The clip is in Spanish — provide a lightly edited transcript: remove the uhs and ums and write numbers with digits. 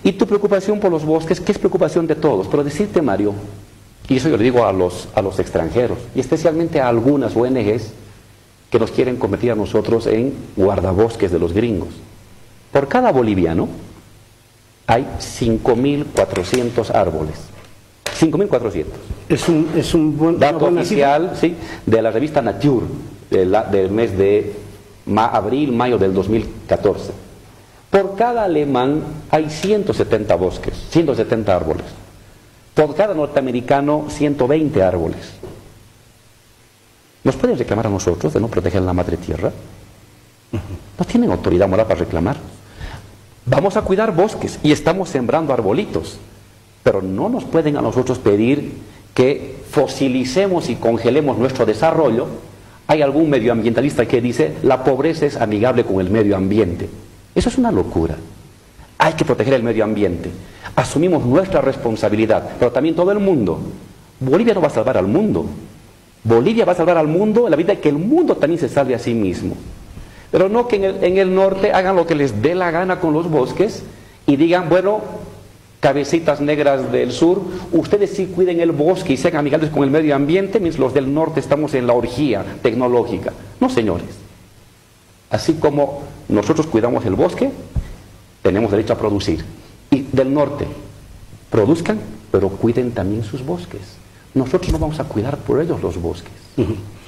Y tu preocupación por los bosques, que es preocupación de todos, pero decirte, Mario, y eso yo le digo a los extranjeros, y especialmente a algunas ONGs que nos quieren convertir a nosotros en guardabosques de los gringos. Por cada boliviano hay 5.400 árboles. 5.400. Es un buen dato oficial, sí, de la revista Nature del mes de abril-mayo del 2014. Por cada alemán hay 170 bosques, 170 árboles. Por cada norteamericano, 120 árboles. ¿Nos pueden reclamar a nosotros de no proteger la madre tierra? No tienen autoridad moral para reclamar. Vamos a cuidar bosques y estamos sembrando arbolitos, pero no nos pueden a nosotros pedir que fosilicemos y congelemos nuestro desarrollo. Hay algún medioambientalista que dice la pobreza es amigable con el medio ambiente. Eso es una locura. Hay que proteger el medio ambiente. Asumimos nuestra responsabilidad, pero también todo el mundo. Bolivia no va a salvar al mundo. Bolivia va a salvar al mundo en la medida que el mundo también se salve a sí mismo. Pero no que en el norte hagan lo que les dé la gana con los bosques y digan, bueno, cabecitas negras del sur, ustedes sí cuiden el bosque y sean amigables con el medio ambiente, mientras los del norte estamos en la orgía tecnológica. No, señores. Así como nosotros cuidamos el bosque, tenemos derecho a producir. Y del norte, produzcan, pero cuiden también sus bosques. Nosotros no vamos a cuidar por ellos los bosques.